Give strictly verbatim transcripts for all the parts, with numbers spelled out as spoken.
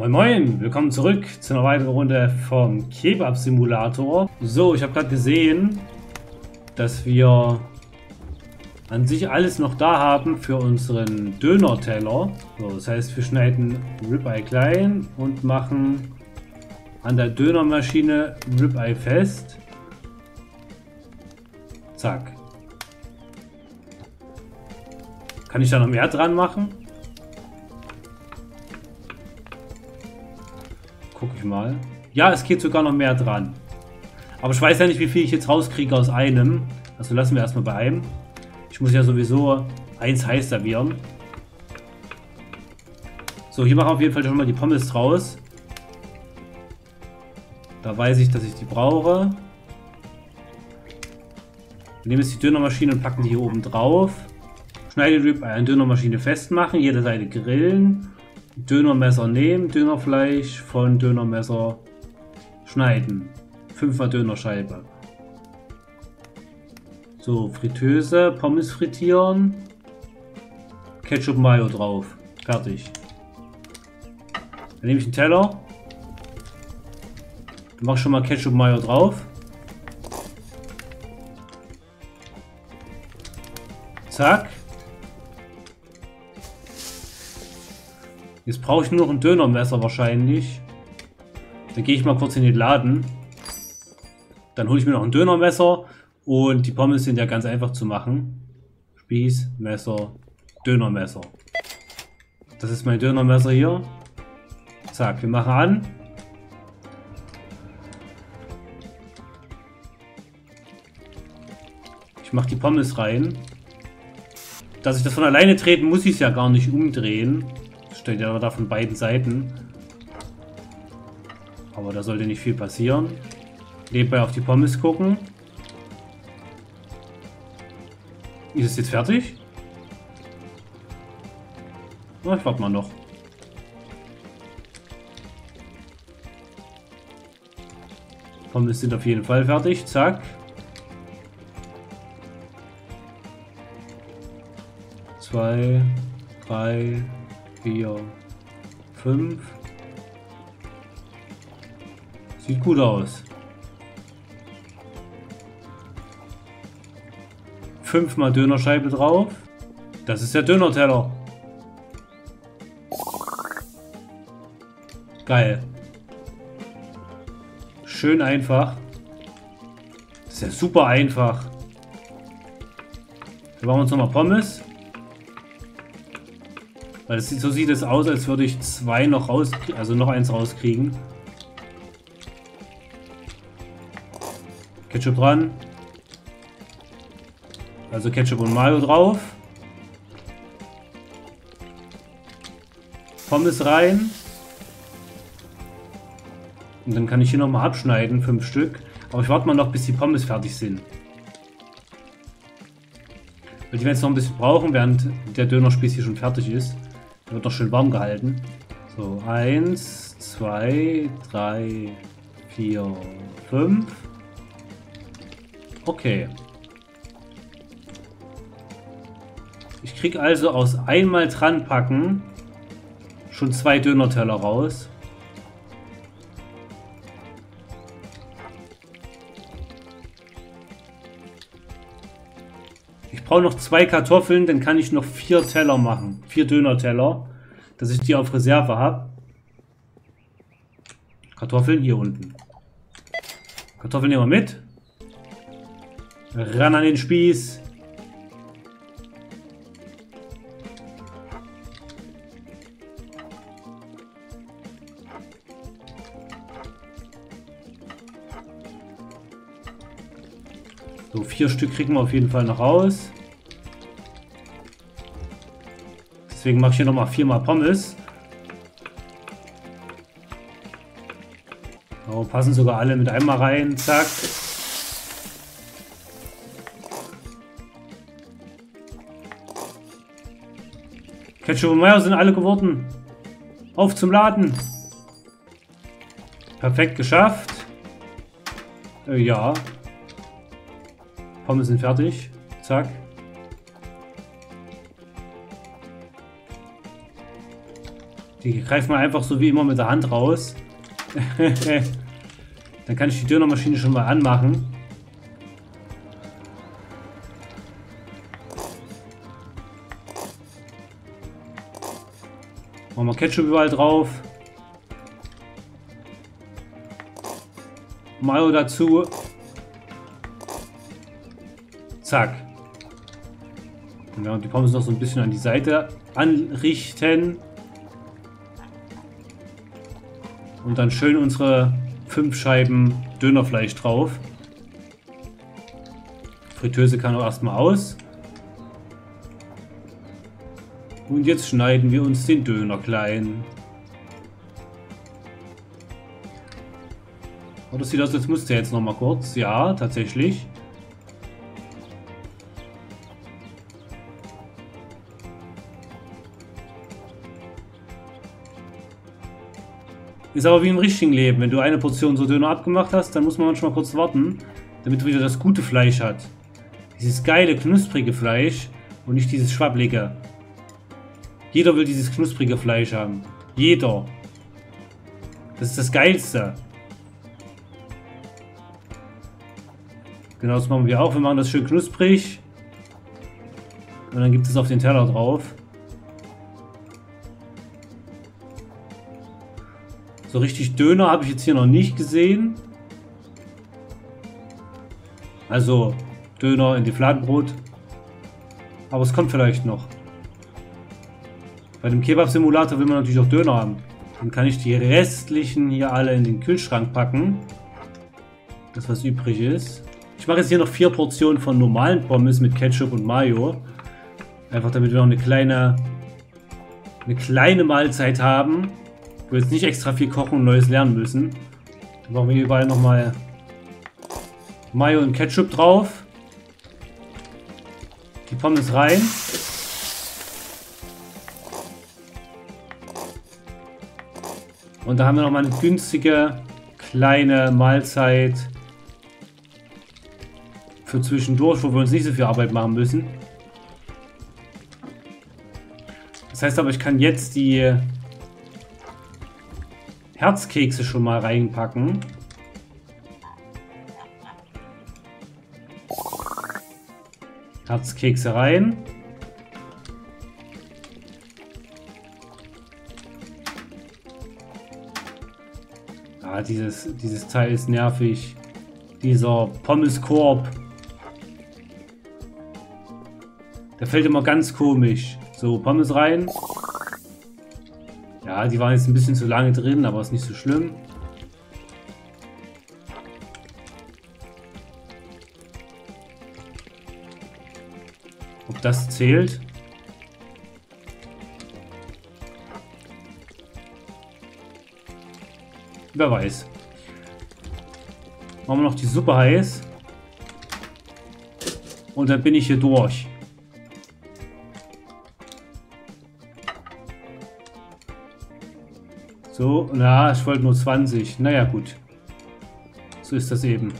Moin Moin, willkommen zurück zu einer weiteren Runde vom Kebab-Simulator. So, ich habe gerade gesehen, dass wir an sich alles noch da haben für unseren Döner-Teller. So, das heißt, wir schneiden Ribeye klein und machen an der Dönermaschine Ribeye fest. Zack. Kann ich da noch mehr dran machen? Guck ich mal. Ja, es geht sogar noch mehr dran. Aber ich weiß ja nicht, wie viel ich jetzt rauskriege aus einem. Also lassen wir erstmal bei einem. Ich muss ja sowieso eins heiß servieren. So, hier machen wir auf jeden Fall schon mal die Pommes raus. Da weiß ich, dass ich die brauche. Wir nehmen jetzt die Dönermaschine und packen die hier oben drauf. Schneidedrüb an Dönermaschine festmachen, jede Seite grillen. Dönermesser nehmen, Dönerfleisch von Dönermesser schneiden. Fünfmal Dönerscheibe. So, Fritteuse, Pommes frittieren. Ketchup Mayo drauf. Fertig. Dann nehme ich einen Teller. Mach schon mal Ketchup Mayo drauf. Zack. Jetzt brauche ich nur noch ein Dönermesser wahrscheinlich. Dann gehe ich mal kurz in den Laden. Dann hole ich mir noch ein Dönermesser. Und die Pommes sind ja ganz einfach zu machen. Spieß, Messer, Dönermesser. Das ist mein Dönermesser hier. Zack, wir machen an. Ich mache die Pommes rein. Dass ich das von alleine treten, muss ich es ja gar nicht umdrehen. Das steht ja da von beiden Seiten. Aber da sollte nicht viel passieren. Nebenbei auf die Pommes gucken. Ist es jetzt fertig? Na, ich warte mal noch. Pommes sind auf jeden Fall fertig. Zack. Zwei, drei, vier, fünf. Sieht gut aus. Fünfmal Dönerscheibe drauf. Das ist der Dönerteller. Geil. Schön einfach. Das ist ja super einfach. Wir machen uns nochmal Pommes. Weil das sieht, so sieht es aus, als würde ich zwei noch raus, also noch eins rauskriegen. Ketchup dran. Also Ketchup und Mayo drauf. Pommes rein. Und dann kann ich hier nochmal abschneiden, fünf Stück. Aber ich warte mal noch, bis die Pommes fertig sind. Weil die werden jetzt noch ein bisschen brauchen, während der Dönerspieß hier schon fertig ist. Der wird noch schön warm gehalten. So, eins, zwei, drei, vier, fünf. Okay. Ich kriege also aus einmal dran packen schon zwei Dönerteller raus. Ich brauche noch zwei Kartoffeln, dann kann ich noch vier Teller machen. Vier Dönerteller, dass ich die auf Reserve habe. Kartoffeln hier unten. Kartoffeln nehmen wir mit. Ran an den Spieß. So, vier Stück kriegen wir auf jeden Fall noch raus. Deswegen mache ich hier nochmal viermal Pommes. So, passen sogar alle mit einmal rein. Zack. Ketchup und Mayo sind alle geworden. Auf zum Laden. Perfekt geschafft. Äh, ja. Pommes sind fertig. Zack. Die greift man einfach so wie immer mit der Hand raus. Dann kann ich die Dönermaschine schon mal anmachen. Machen wir Ketchup überall drauf. Mayo dazu. Zack. Und ja, die Pommes noch so ein bisschen an die Seite anrichten. Und dann schön unsere fünf Scheiben Dönerfleisch drauf. Fritteuse kann auch erstmal aus. Und jetzt schneiden wir uns den Döner klein. Oh, das sieht aus, als müsste jetzt noch mal kurz. Ja, tatsächlich. Ist aber wie im richtigen Leben. Wenn du eine Portion so Döner abgemacht hast, dann muss man manchmal kurz warten, damit du wieder das gute Fleisch hat. Dieses geile, knusprige Fleisch und nicht dieses schwabblige. Jeder will dieses knusprige Fleisch haben. Jeder. Das ist das Geilste. Genau, das machen wir auch. Wir machen das schön knusprig. Und dann gibt es auf den Teller drauf. So richtig Döner habe ich jetzt hier noch nicht gesehen. Also Döner in die Fladenbrot. Aber es kommt vielleicht noch. Bei dem Kebab-Simulator will man natürlich auch Döner haben. Dann kann ich die restlichen hier alle in den Kühlschrank packen. Das, was übrig ist. Ich mache jetzt hier noch vier Portionen von normalen Pommes mit Ketchup und Mayo. Einfach damit wir noch eine kleine, eine kleine Mahlzeit haben. Wo wir jetzt nicht extra viel kochen und Neues lernen müssen. Dann machen wir hier überall nochmal Mayo und Ketchup drauf. Die Pommes rein. Und da haben wir nochmal eine günstige kleine Mahlzeit für zwischendurch, wo wir uns nicht so viel Arbeit machen müssen. Das heißt aber, ich kann jetzt die Herzkekse schon mal reinpacken. Herzkekse rein. Ah, dieses, dieses Teil ist nervig. Dieser Pommeskorb. Der fällt immer ganz komisch. So, Pommes rein. Ja, die waren jetzt ein bisschen zu lange drin, aber ist nicht so schlimm. Ob das zählt? Wer weiß. Machen wir noch die Suppe heiß. Und dann bin ich hier durch. So, na, ich wollte nur zwanzig. Naja, gut. So ist das eben.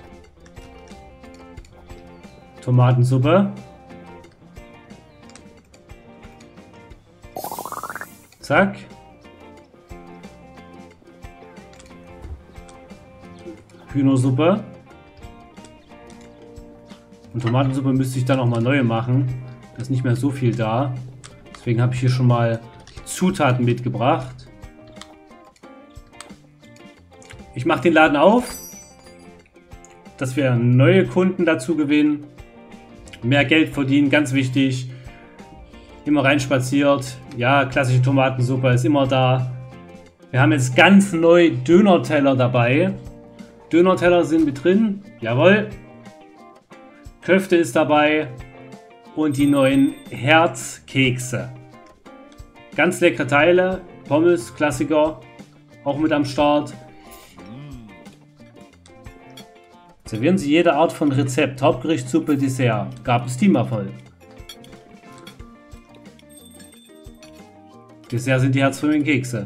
Tomatensuppe. Zack. Hühnersuppe. Und Tomatensuppe müsste ich dann noch mal neue machen. Da ist nicht mehr so viel da. Deswegen habe ich hier schon mal die Zutaten mitgebracht. Ich mache den Laden auf, dass wir neue Kunden dazu gewinnen, mehr Geld verdienen, ganz wichtig. Immer reinspaziert. Ja, klassische Tomatensuppe ist immer da. Wir haben jetzt ganz neu Dönerteller dabei. Dönerteller sind mit drin. Jawohl. Köfte ist dabei. Und die neuen Herzkekse. Ganz leckere Teile. Pommes, Klassiker. Auch mit am Start. Servieren Sie jede Art von Rezept. Hauptgericht, Suppe, Dessert. Gab es die mal voll. Dessert sind die herzförmigen Kekse.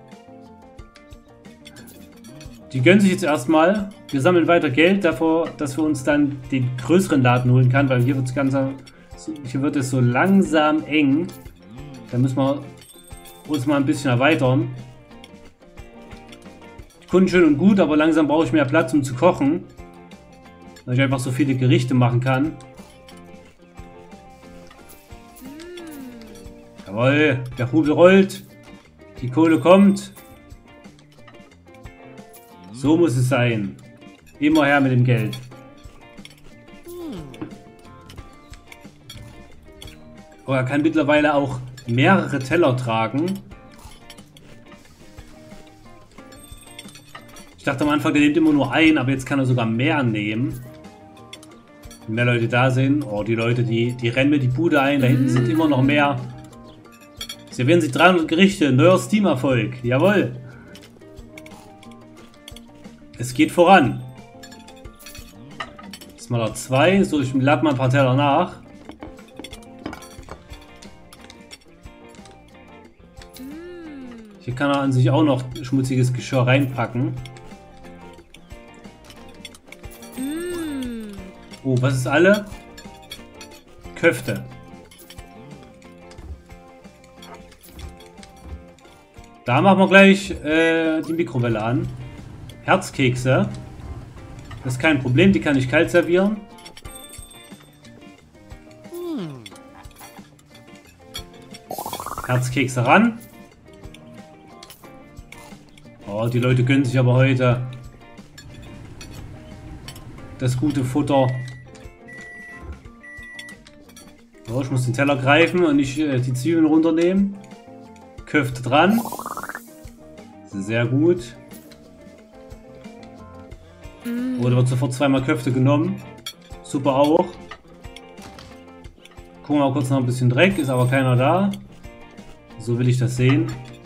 Die gönnen sich jetzt erstmal. Wir sammeln weiter Geld davor, dass wir uns dann den größeren Laden holen können, weil hier, wird's ganz, hier wird es so langsam eng. Da müssen wir uns mal ein bisschen erweitern. Die Kunden schön und gut, aber langsam brauche ich mehr Platz, um zu kochen. Weil ich einfach so viele Gerichte machen kann. Jawohl, der Hubel rollt. Die Kohle kommt. So muss es sein. Immer her mit dem Geld. Oh, er kann mittlerweile auch mehrere Teller tragen. Ich dachte am Anfang, der nimmt immer nur einen, aber jetzt kann er sogar mehr nehmen. Wenn mehr Leute da sind. Oh, die Leute, die, die rennen mir die Bude ein. Da hinten sind immer noch mehr. Servieren Sie dreihundert Gerichte. Neuer Steam-Erfolg. Jawohl. Es geht voran. Jetzt mal noch zwei. So, ich lade mal ein paar Teller nach. Hier kann er an sich auch noch schmutziges Geschirr reinpacken. Oh, was ist alle? Köfte. Da machen wir gleich äh, die Mikrowelle an. Herzkekse. Das ist kein Problem, die kann ich kalt servieren. Herzkekse ran. Oh, die Leute gönnen sich aber heute das gute Futter. Oh, ich muss den Teller greifen und nicht äh, die Zwiebeln runternehmen. Köfte dran. Sehr gut. Oder wird sofort zweimal Köfte genommen. Super auch. Gucken wir mal kurz noch ein bisschen Dreck. Ist aber keiner da. So will ich das sehen.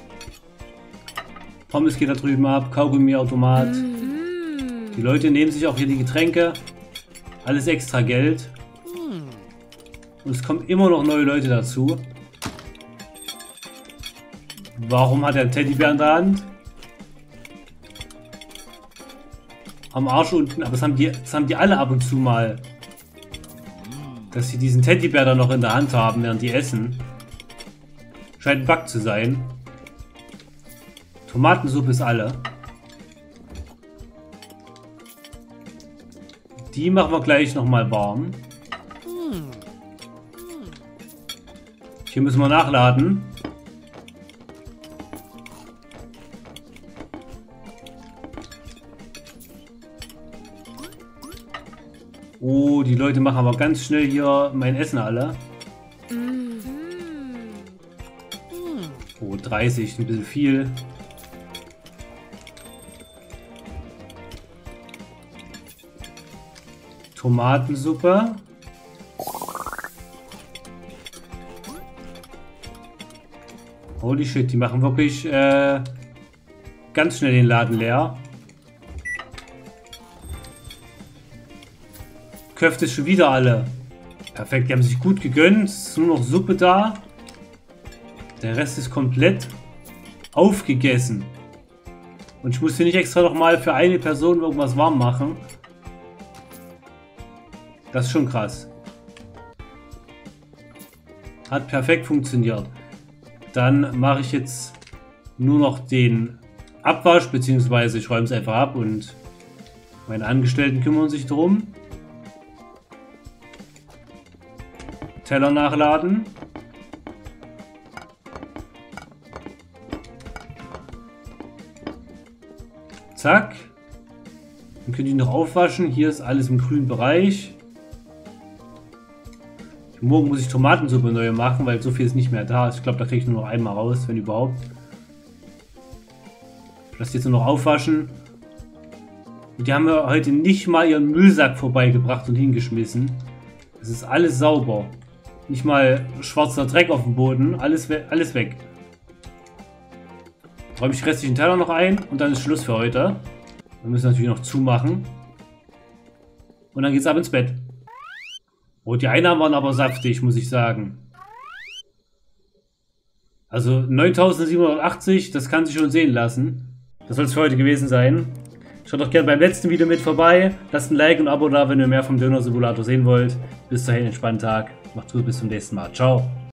Pommes geht da drüben ab. Kaugummiautomat. Die Leute nehmen sich auch hier die Getränke. Alles extra Geld. Und es kommen immer noch neue Leute dazu. Warum hat er einen Teddybär in der Hand? Am Arsch unten. Aber das haben, die, das haben die alle ab und zu mal. Dass sie diesen Teddybär da noch in der Hand haben, während die essen. Scheint ein Bug zu sein. Tomatensuppe ist alle. Die machen wir gleich nochmal warm. Hier müssen wir nachladen. Oh, die Leute machen aber ganz schnell hier mein Essen alle. Oh, dreißig, ein bisschen viel. Tomatensuppe. Holy shit, die machen wirklich äh, ganz schnell den Laden leer. Köfte ist schon wieder alle. Perfekt, die haben sich gut gegönnt. Es ist nur noch Suppe da. Der Rest ist komplett aufgegessen. Und ich muss hier nicht extra noch mal für eine Person irgendwas warm machen. Das ist schon krass. Hat perfekt funktioniert. Dann mache ich jetzt nur noch den Abwasch, beziehungsweise ich räume es einfach ab und meine Angestellten kümmern sich drum. Teller nachladen. Zack. Dann könnt ihr noch aufwaschen. Hier ist alles im grünen Bereich. Morgen muss ich Tomatensuppe neu machen, weil so viel ist nicht mehr da. Ich glaube, da kriege ich nur noch einmal raus, wenn überhaupt. Ich lasse jetzt nur noch aufwaschen. Und die haben mir heute nicht mal ihren Müllsack vorbeigebracht und hingeschmissen. Es ist alles sauber. Nicht mal schwarzer Dreck auf dem Boden. Alles, we alles weg. Räume ich die restlichen Teller noch ein und dann ist Schluss für heute. Wir müssen natürlich noch zumachen. Und dann geht's ab ins Bett. Oh, die Einnahmen waren aber saftig, muss ich sagen. Also neuntausendsiebenhundertachtzig, das kann sich schon sehen lassen. Das soll es für heute gewesen sein. Schaut doch gerne beim letzten Video mit vorbei. Lasst ein Like und ein Abo da, wenn ihr mehr vom Döner Simulator sehen wollt. Bis dahin, entspannten Tag. Macht's gut, bis zum nächsten Mal. Ciao.